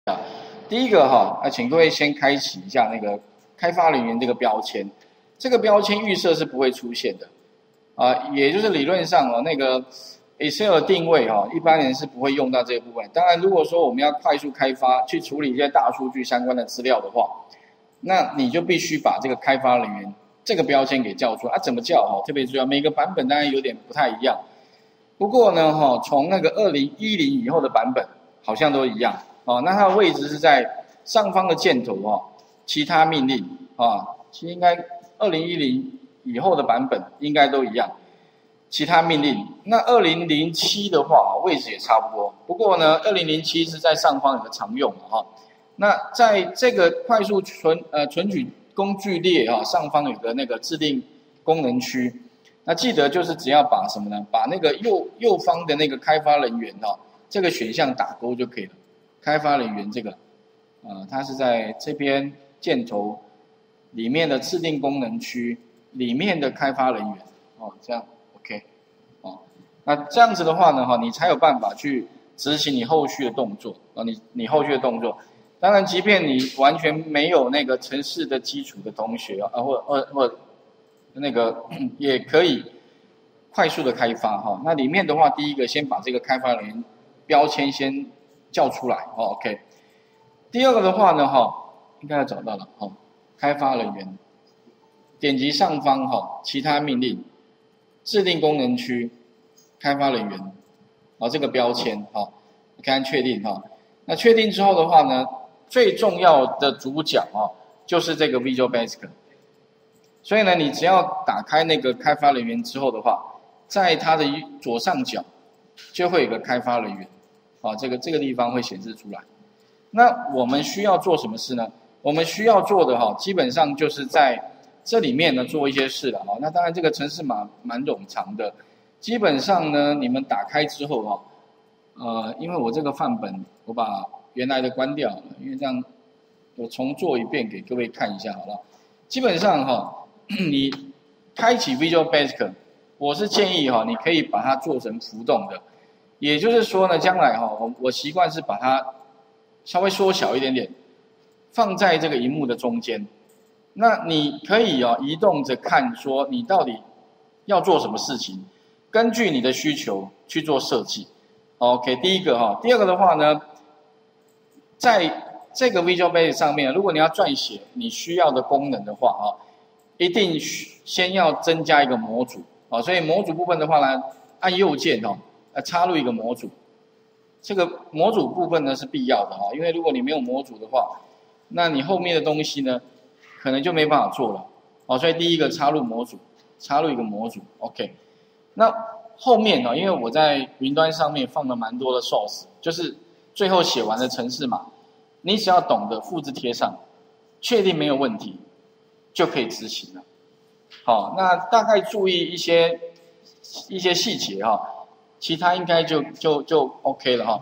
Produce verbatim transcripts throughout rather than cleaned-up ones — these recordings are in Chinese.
第一个哈，啊，请各位先开启一下那个开发人员这个标签，这个标签预设是不会出现的，啊，也就是理论上哦，那个 Excel 的定位哈，一般人是不会用到这个部分。当然，如果说我们要快速开发去处理一些大数据相关的资料的话，那你就必须把这个开发人员这个标签给叫出来啊。怎么叫哈？特别重要，每个版本当然有点不太一样。不过呢，哈，从那个二零一零以后的版本好像都一样。哦，那它的位置是在上方的箭头哦，其他命令啊，其实应该二零一零以后的版本应该都一样，其他命令。那二零零七的话，位置也差不多。不过呢，二零零七是在上方有个常用的哈。那在这个快速存呃存取工具列啊上方有个那个制定功能区，那记得就是只要把什么呢？把那个右右方的那个开发人员哈这个选项打勾就可以了。开发人员这个，呃，它是在这边箭头里面的制定功能区里面的开发人员，哦，这样 OK， 哦，那这样子的话呢，哈，你才有办法去执行你后续的动作啊，你你后续的动作，当然，即便你完全没有那个程式的基础的同学啊，或或或那个也可以快速的开发哈。那里面的话，第一个先把这个开发人员标签先叫出来，哦 ，OK。第二个的话呢，哈，应该要找到了，哈，开发人员，点击上方哈，其他命令，制定功能区，开发人员，哦，这个标签，哈，刚刚确定哈。那确定之后的话呢，最重要的主角啊，就是这个 Visual Basic。所以呢，你只要打开那个开发人员之后的话，在它的左上角就会有个开发人员。啊，这个这个地方会显示出来。那我们需要做什么事呢？我们需要做的哈，基本上就是在这里面呢做一些事了哈。那当然这个程式码蛮冗长的，基本上呢你们打开之后哈，呃，因为我这个范本我把原来的关掉了，因为这样我重做一遍给各位看一下好了。基本上哈，你开启 Visual Basic， 我是建议哈，你可以把它做成浮动的。也就是说呢，将来哈，我我习惯是把它稍微缩小一点点，放在这个荧幕的中间。那你可以哦移动着看，说你到底要做什么事情，根据你的需求去做设计。OK， 第一个哈，第二个的话呢，在这个 Visual Basic 上面，如果你要撰写你需要的功能的话啊，一定先要增加一个模组啊。所以模组部分的话呢，按右键哦。呃，插入一个模组，这个模组部分呢是必要的哈，因为如果你没有模组的话，那你后面的东西呢，可能就没办法做了，哦，所以第一个插入模组，插入一个模组 ，OK， 那后面呢，因为我在云端上面放了蛮多的 source， 就是最后写完的程式码，你只要懂得复制贴上，确定没有问题，就可以执行了。好，那大概注意一些一些细节哈。其他应该就就就 OK 了哈。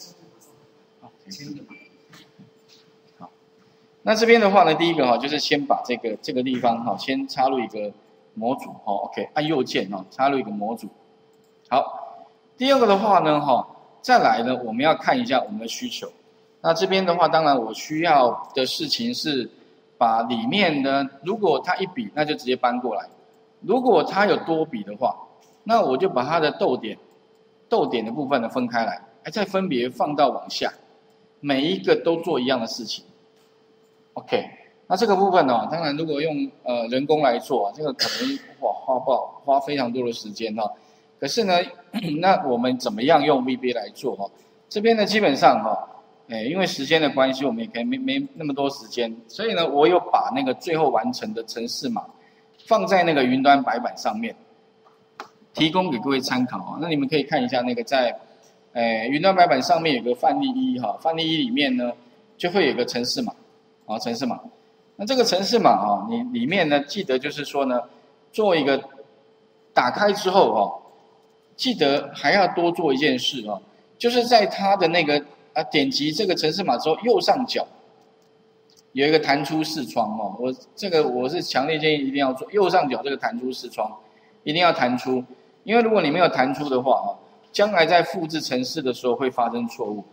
好，那这边的话呢，第一个哈就是先把这个这个地方哈先插入一个模组哈 ，OK， 按右键哈插入一个模组。好，第二个的话呢哈，再来呢我们要看一下我们的需求。那这边的话，当然我需要的事情是把里面呢，如果它一笔，那就直接搬过来；如果它有多笔的话，那我就把它的逗点。逗点的部分呢分开来，还再分别放到往下，每一个都做一样的事情。OK， 那这个部分呢，当然如果用呃人工来做啊，这个可能哇花爆花非常多的时间哈。可是呢，那我们怎么样用 V B A 来做哈？这边呢基本上哈，哎，因为时间的关系，我们也可以没没那么多时间，所以呢，我有把那个最后完成的程式码放在那个云端白板上面。提供给各位参考啊，那你们可以看一下那个在，诶云端白板上面有个范例一哈，范例一里面呢就会有个程式码，啊程式码，那这个程式码啊，你里面呢记得就是说呢，做一个打开之后哈，记得还要多做一件事啊，就是在它的那个啊点击这个程式码之后右上角有一个弹出视窗哦，我这个我是强烈建议一定要做右上角这个弹出视窗，一定要弹出。因为如果你没有弹出的话啊，将来在复制程式的时候会发生错误。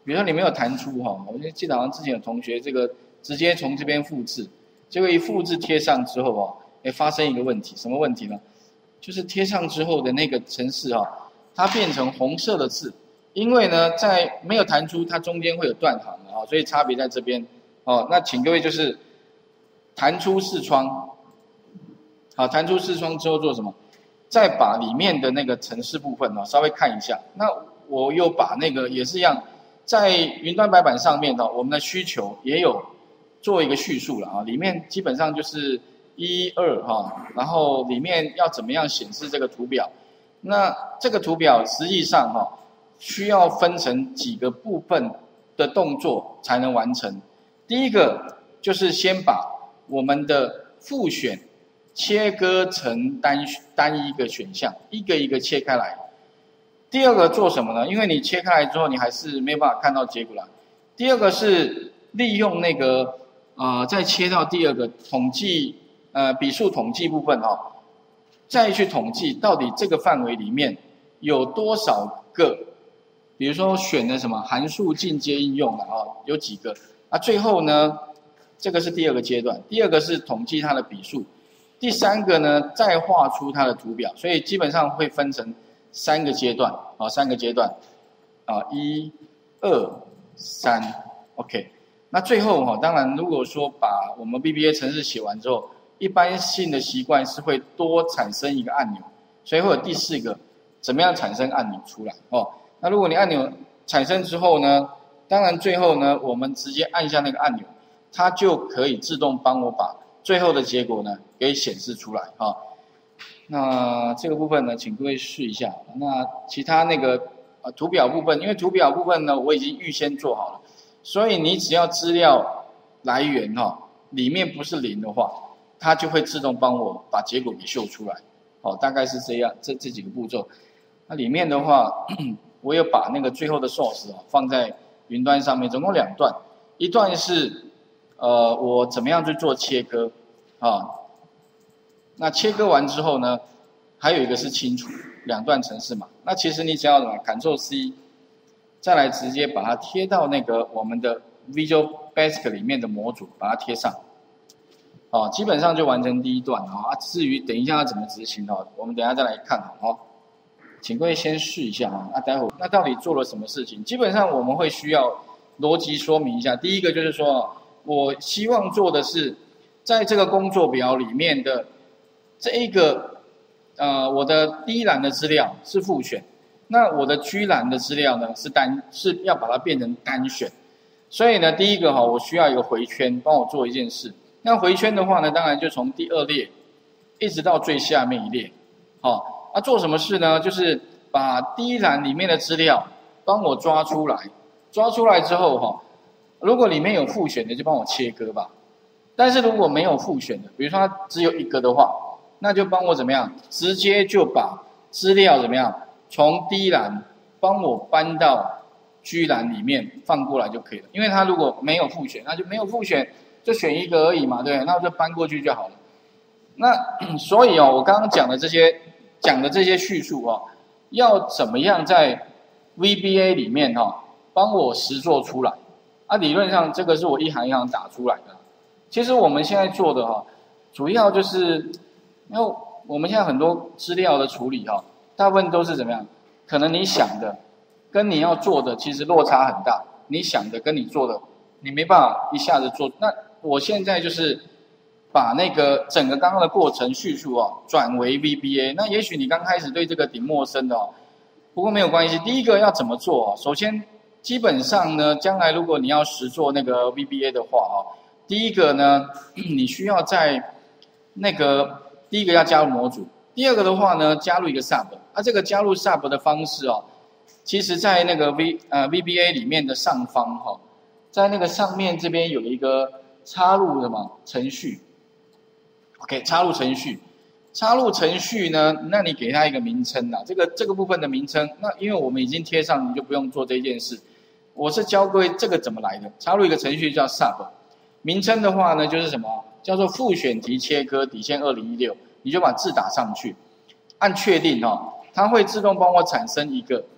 比如说你没有弹出哈，我就记得好像之前有同学这个直接从这边复制，结果一复制贴上之后哦，哎发生一个问题，什么问题呢？就是贴上之后的那个程式哈，它变成红色的字，因为呢在没有弹出，它中间会有断行的啊，所以差别在这边哦。那请各位就是弹出视窗，好，弹出视窗之后做什么？再把里面的那个程式部分哦稍微看一下。那我又把那个也是一样，在云端白板上面哦，我们的需求也有做一个叙述了啊，里面基本上就是一二哈，然后里面要怎么样显示这个图表？那这个图表实际上哈，需要分成几个部分的动作才能完成。第一个就是先把我们的复选切割成单单一个选项，一个一个切开来。第二个做什么呢？因为你切开来之后，你还是没有办法看到结果了。第二个是利用那个呃，再切到第二个统计呃笔数统计部分哦，再去统计到底这个范围里面有多少个，比如说选的什么函数进阶应用了哦，有几个啊？最后呢，这个是第二个阶段，第二个是统计它的笔数。第三个呢，再画出它的图表，所以基本上会分成三个阶段啊，三个阶段啊，一、二、三 ，OK。那最后哈，当然如果说把我们 V B A 程式写完之后，一般性的习惯是会多产生一个按钮，所以会有第四个，怎么样产生按钮出来哦？那如果你按钮产生之后呢，当然最后呢，我们直接按下那个按钮，它就可以自动帮我把最后的结果呢给显示出来啊。那这个部分呢，请各位试一下。那其他那个呃图表部分，因为图表部分呢我已经预先做好了，所以你只要资料来源哈、哦、里面不是零的话，它就会自动帮我把结果给秀出来。哦，大概是这样，这这几个步骤。那里面的话，我有把那个最后的 source 啊放在云端上面，总共两段，一段是呃我怎么样去做切割啊。那切割完之后呢，还有一个是清除，两段程式嘛。那其实你只要什么 Ctrl C， 再来直接把它贴到那个我们的 Visual Basic 里面的模组，把它贴上，哦，基本上就完成第一段啊。至于等一下要怎么执行哦，我们等一下再来看好哦。请各位先试一下啊。那待会那到底做了什么事情？基本上我们会需要逻辑说明一下。第一个就是说，我希望做的是，在这个工作表里面的这一个呃，我的第一栏的资料是复选，那我的居栏的资料呢是单是要把它变成单选。所以呢，第一个哈，我需要一个回圈帮我做一件事。那回圈的话呢，当然就从第二列一直到最下面一列，好。那、啊、做什么事呢？就是把第一栏里面的资料帮我抓出来，抓出来之后哈，如果里面有复选的就帮我切割吧。但是如果没有复选的，比如说它只有一个的话，那就帮我怎么样？直接就把资料怎么样？从第一栏帮我搬到居栏里面放过来就可以了。因为它如果没有复选，那就没有复选，就选一个而已嘛，对不对？那我就搬过去就好了。那所以哦，我刚刚讲的这些。讲的这些叙述哦，要怎么样在 V B A 里面哈、哦，帮我实作出来？啊，理论上这个是我一行一行打出来的。其实我们现在做的哈、哦，主要就是，因为我们现在很多资料的处理哈、哦，大部分都是怎么样？可能你想的跟你要做的其实落差很大，你想的跟你做的，你没办法一下子做。那我现在就是。把那个整个刚刚的过程叙述哦，转为 V B A。那也许你刚开始对这个挺陌生的哦，不过没有关系。第一个要怎么做哦？首先，基本上呢，将来如果你要实做那个 V B A 的话哦，第一个呢，你需要在那个第一个要加入模组，第二个的话呢，加入一个 sub。啊，这个加入 sub 的方式哦，其实在那个 V 呃 V B A 里面的上方哈、哦，在那个上面这边有一个插入什么程序。OK， 插入程序，插入程序呢？那你给它一个名称啦，这个这个部分的名称，那因为我们已经贴上，你就不用做这件事。我是教各位这个怎么来的，插入一个程序叫 sub， 名称的话呢，就是什么？叫做复选题切割底线二零一六，你就把字打上去，按确定哦，它会自动帮我产生一个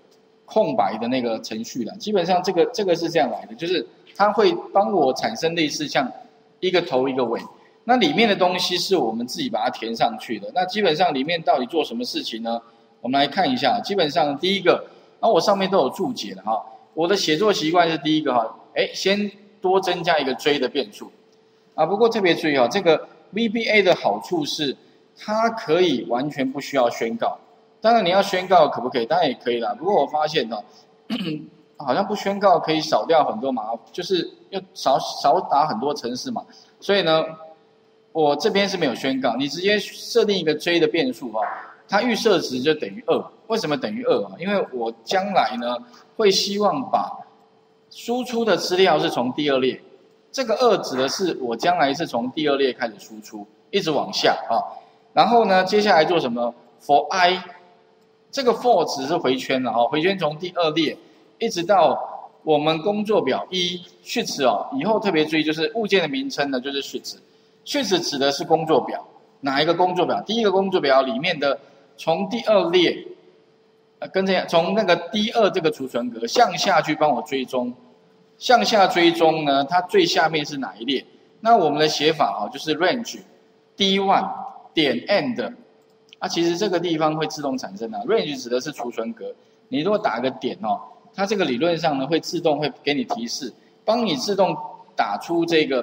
空白的那个程序啦。基本上这个这个是这样来的，就是它会帮我产生类似像一个头一个尾，那里面的东西是我们自己把它填上去的。那基本上里面到底做什么事情呢？我们来看一下。基本上第一个，那我上面都有注解了哈。我的写作习惯是第一个哈，哎，先多增加一个追的变数啊。不过特别注意哈，这个 V B A 的好处是它可以完全不需要宣告。当然你要宣告可不可以？当然也可以啦。不过我发现呢，好像不宣告可以少掉很多麻烦，就是要少少打很多程式嘛。所以呢，我这边是没有宣告，你直接设定一个追的变数哈，它预设值就等于二。为什么等于二啊？因为我将来呢会希望把输出的资料是从第二列，这个二指的是我将来是从第二列开始输出，一直往下啊。然后呢，接下来做什么 ？for i。这个 for 值是回圈了哈，回圈从第二列一直到我们工作表一序词哦，以后特别注意，就是物件的名称呢就是序词，序词指的是工作表，哪一个工作表？第一个工作表里面的从第二列，呃，跟这样从那个 D 二 这个储存格向下去帮我追踪，向下追踪呢，它最下面是哪一列？那我们的写法哦，就是 range D 一 点 end。啊，其实这个地方会自动产生啊 range 指的是储存格，你如果打个点哦，它这个理论上呢会自动会给你提示，帮你自动打出这个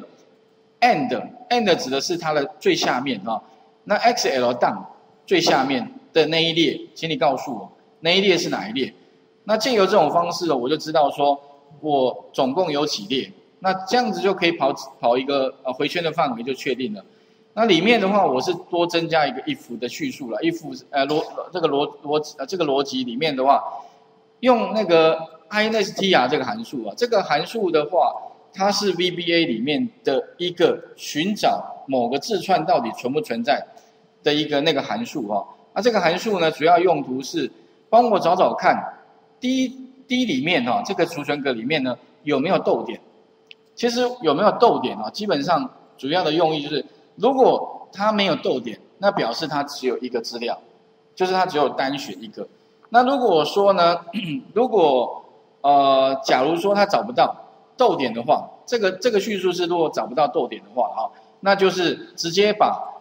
end end 指的是它的最下面啊、哦，那 X L down 最下面的那一列，请你告诉我那一列是哪一列？那借由这种方式呢，我就知道说我总共有几列，那这样子就可以跑跑一个呃回圈的范围就确定了。那里面的话，我是多增加一个 if 的叙述了 ，if 呃逻这个逻逻呃这个逻辑里面的话，用那个 instr 这个函数啊，这个函数的话，它是 V B A 里面的一个寻找某个字串到底存不存在的一个那个函数哈、啊。那这个函数呢，主要用途是帮我找找看 D D 里面哈、啊、这个储存格里面呢有没有逗点。其实有没有逗点啊？基本上主要的用意就是。如果它没有逗点，那表示它只有一个资料，就是它只有单选一个。那如果说呢，如果呃，假如说它找不到逗点的话，这个这个叙述是如果找不到逗点的话啊，那就是直接把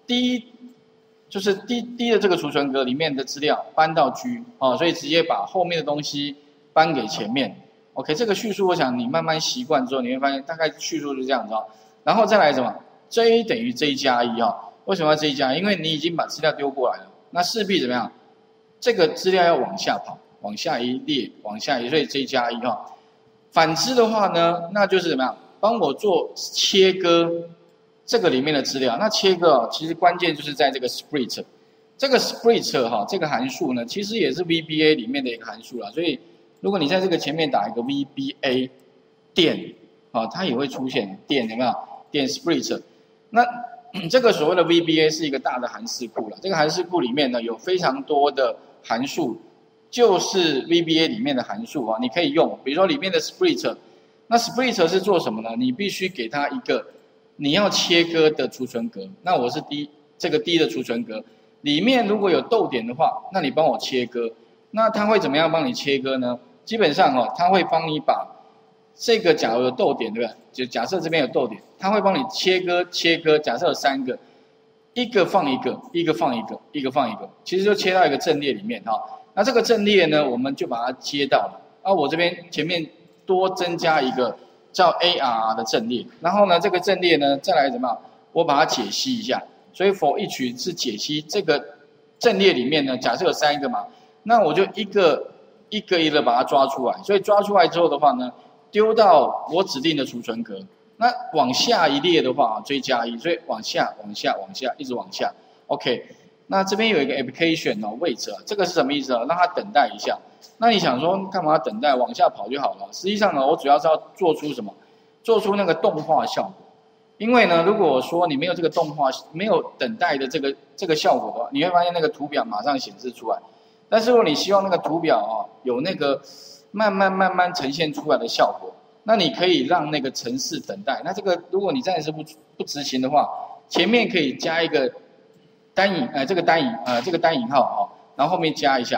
D 就是 D D 的这个储存格里面的资料搬到 G 啊，所以直接把后面的东西搬给前面。OK， 这个叙述我想你慢慢习惯之后，你会发现大概叙述是这样子啊，然后再来什么？J 等于 J 加一哈，为什么要 J 加一？因为你已经把资料丢过来了，那势必怎么样？这个资料要往下跑，往下一列，往下一，所以 J 加一哈。反之的话呢，那就是怎么样？帮我做切割这个里面的资料。那切割啊，其实关键就是在这个 split， 这个 split 哈，这个函数呢，其实也是 V B A 里面的一个函数啦。所以如果你在这个前面打一个 V B A 点啊，它也会出现点有没有？点 split。那、嗯、这个所谓的 V B A 是一个大的函式库了，这个函式库里面呢有非常多的函数，就是 V B A 里面的函数啊，你可以用，比如说里面的 split， 那 split 是做什么呢？你必须给它一个你要切割的储存格，那我是 D 这个 D 的储存格，里面如果有逗点的话，那你帮我切割，那它会怎么样帮你切割呢？基本上哦，它会帮你把这个假如有逗点，对不对？就假设这边有逗点，它会帮你切割切割。假设有三个，一个放一个，一个放一个，一个放一个，其实就切到一个阵列里面哈。那这个阵列呢，我们就把它接到了。啊，我这边前面多增加一个叫 A R 的阵列，然后呢，这个阵列呢再来怎么样？我把它解析一下。所以 for each 是解析这个阵列里面呢，假设有三个嘛，那我就一个一个一个把它抓出来。所以抓出来之后的话呢，丢到我指定的储存格。那往下一列的话，追加一，所以往下、往下、往下，一直往下。OK， 那这边有一个 application 哦，位置啊，这个是什么意思啊？让它等待一下。那你想说干嘛等待？往下跑就好了。实际上呢，我主要是要做出什么？做出那个动画效果。因为呢，如果说你没有这个动画，没有等待的这个这个效果的话，你会发现那个图表马上显示出来。但是如果你希望那个图表啊有那个慢慢慢慢呈现出来的效果，那你可以让那个程式等待。那这个如果你暂时不不执行的话，前面可以加一个单引呃这个单引呃这个单引号啊，然后后面加一下，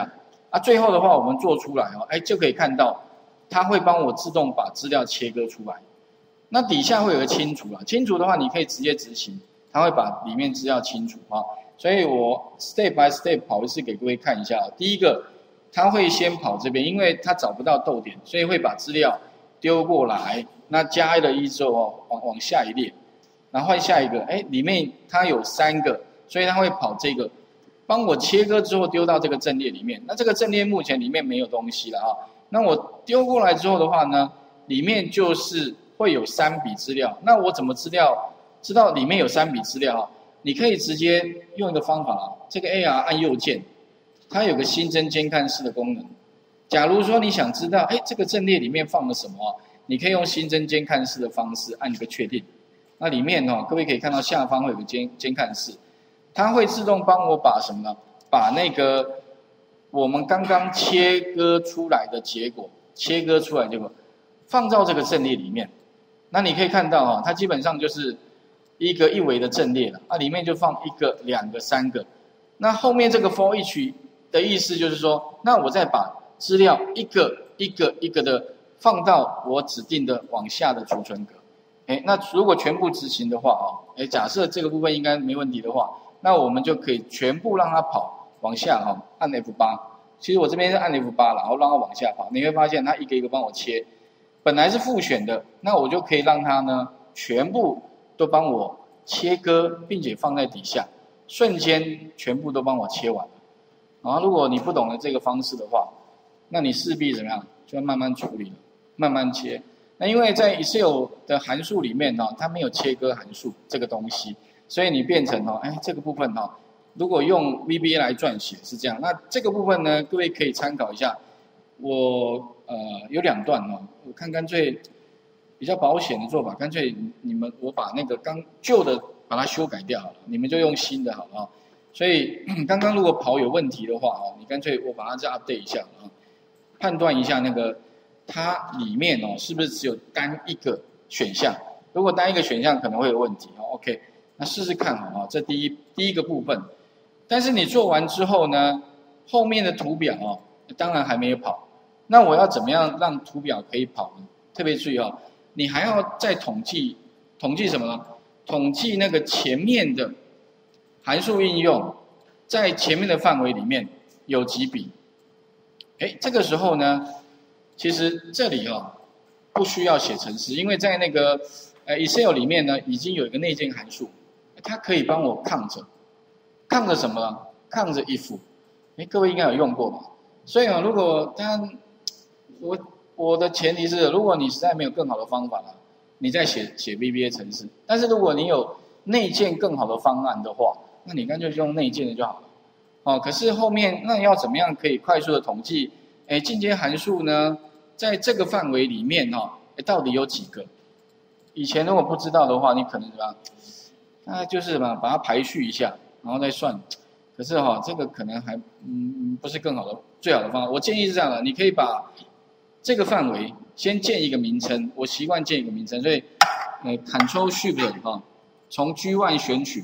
啊，最后的话我们做出来哦，哎，就可以看到它会帮我自动把资料切割出来。那底下会有个清除啊，清除的话你可以直接执行，它会把里面资料清除啊。所以我 step by step 跑一次给各位看一下啊。第一个，它会先跑这边，因为它找不到逗点，所以会把资料丢过来。那加了一之后哦，往往下一列，然后换下一个，哎，里面它有三个，所以它会跑这个，帮我切割之后丢到这个阵列里面。那这个阵列目前里面没有东西了啊。那我丢过来之后的话呢，里面就是会有三笔资料。那我怎么资料知道里面有三笔资料啊？你可以直接用一个方法啊，这个 A R 按右键，它有个新增监看室的功能。假如说你想知道，哎，这个阵列里面放了什么啊？你可以用新增监看室的方式按一个确定。那里面哦，各位可以看到下方会有个监监看室，它会自动帮我把什么呢？把那个我们刚刚切割出来的结果，切割出来的结果放到这个阵列里面。那你可以看到啊，它基本上就是一个一维的阵列了，啊，里面就放一个、两个、三个。那后面这个 for each 的意思就是说，那我再把资料一个一个一个的放到我指定的往下的储存格。哎，那如果全部执行的话哦，哎，假设这个部分应该没问题的话，那我们就可以全部让它跑往下哈，按 F 八。其实我这边是按 F 八，然后让它往下跑，你会发现它一个一个帮我切。本来是复选的，那我就可以让它呢全部都帮我切割，并且放在底下，瞬间全部都帮我切完了。然后如果你不懂得这个方式的话，那你势必怎么样？就要慢慢处理了，慢慢切。那因为在 Excel 的函数里面呢、哦，它没有切割函数这个东西，所以你变成哦，哎，这个部分哦，如果用 V B A 来撰写是这样。那这个部分呢，各位可以参考一下。我呃有两段哦，我看干脆比较保险的做法，干脆你们我把那个刚旧的把它修改掉好了，你们就用新的好了啊。所以刚刚如果跑有问题的话哦，你干脆我把它再 update 一下啊，判断一下那个它里面哦是不是只有单一个选项？如果单一个选项可能会有问题哦。OK， 那试试看好啊，这第一第一个部分。但是你做完之后呢，后面的图表哦，当然还没有跑。那我要怎么样让图表可以跑呢？特别注意哦，你还要再统计，统计什么呢？统计那个前面的函数应用，在前面的范围里面有几笔。哎，这个时候呢，其实这里哦不需要写程式，因为在那个呃 Excel 里面呢，已经有一个内建函数，它可以帮我抗着，抗着什么呢？抗着 if。哎，各位应该有用过吧？所以啊，如果当然，我我的前提是，如果你实在没有更好的方法了，你再写写 V B A 程式。但是如果你有内建更好的方案的话，那你干脆就用内建的就好了。哦，可是后面那要怎么样可以快速的统计？哎，进阶函数呢，在这个范围里面哈、哦，哎，到底有几个？以前如果不知道的话，你可能怎么样？那就是什么，把它排序一下，然后再算。可是哈、哦，这个可能还嗯不是更好的最好的方法。我建议是这样的，你可以把这个范围先建一个名称，我习惯建一个名称，所以呃 Control Shift 哈、哦，从 G 一 选取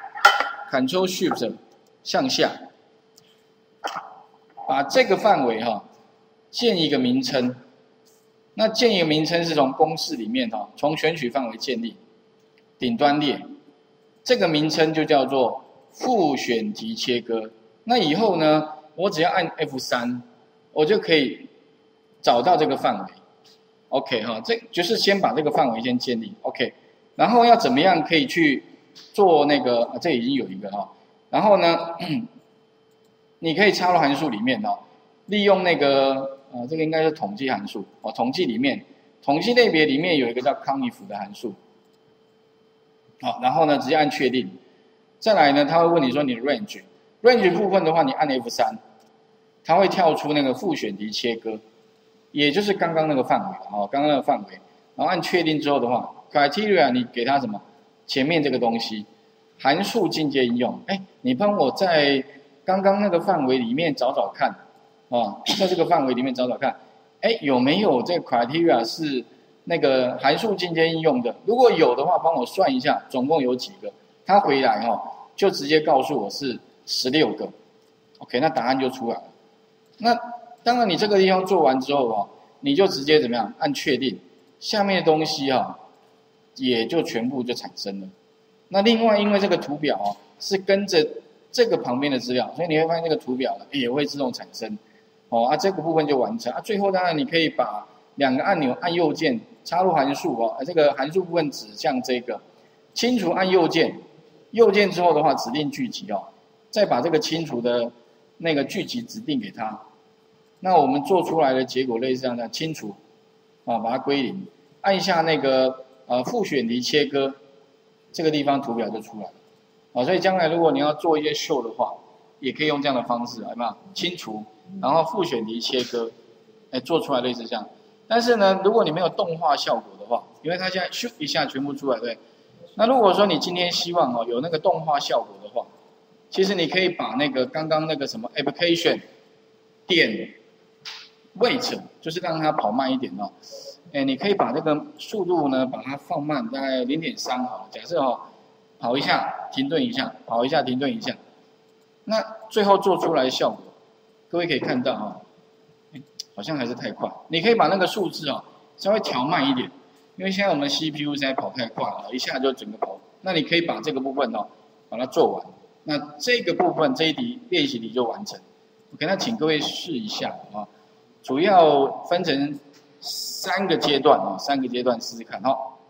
，Control Shift 向下，把这个范围哈、哦、建一个名称。那建一个名称是从公式里面哈、哦，从选取范围建立，顶端列，这个名称就叫做复选题切割。那以后呢，我只要按 F 三， 我就可以找到这个范围。OK 哈，这就是先把这个范围先建立。OK， 然后要怎么样可以去做那个？啊、这已经有一个哈。然后呢，你可以插入函数里面哈，利用那个呃，这个应该是统计函数哦。统计里面，统计类别里面有一个叫 conif 的函数。好，然后呢，直接按确定。再来呢，他会问你说你的 range，range range 部分的话，你按 F 三， 它会跳出那个复选题切割，也就是刚刚那个范围哦，刚刚那个范围。然后按确定之后的话 ，criteria 你给它什么？前面这个东西，函数进阶应用。哎，你帮我在刚刚那个范围里面找找看，哦，在这个范围里面找找看，哎，有没有这个 criteria 是那个函数进阶应用的？如果有的话，帮我算一下，总共有几个？它回来哦，就直接告诉我是十六个。OK， 那答案就出来了。 那当然你这个地方做完之后哦，你就直接怎么样按确定，下面的东西哈、哦、也就全部就产生了。那另外因为这个图表哦是跟着这个旁边的资料，所以你会发现这个图表呢也会自动产生。哦啊，这个部分就完成啊。最后当然你可以把两个按钮按右键插入函数哦，啊这个函数部分指向这个清除按右键，右键之后的话指定聚集哦，再把这个清除的那个聚集指定给它。那我们做出来的结果类似这样的清除，啊把它归零，按一下那个呃复选题切割，这个地方图表就出来了。啊，所以将来如果你要做一些秀的话，也可以用这样的方式，有没有？清除，然后复选题切割，哎，做出来类似这样。但是呢，如果你没有动画效果的话，因为它现在咻一下全部出来，对。那如果说你今天希望哦有那个动画效果的话，其实你可以把那个刚刚那个什么 application 点 wait， 就是让它跑慢一点哦。哎，你可以把这个速度呢把它放慢，大概 零点三 好了。假设哦。跑一下，停顿一下，跑一下，停顿一下，那最后做出来的效果，各位可以看到哈、哦，好像还是太快。你可以把那个数字哦稍微调慢一点，因为现在我们 C P U 现在跑太快了，一下就整个跑。那你可以把这个部分哦把它做完，那这个部分这一题练习题就完成。OK， 那请各位试一下啊，主要分成三个阶段啊，三个阶段试试看哈。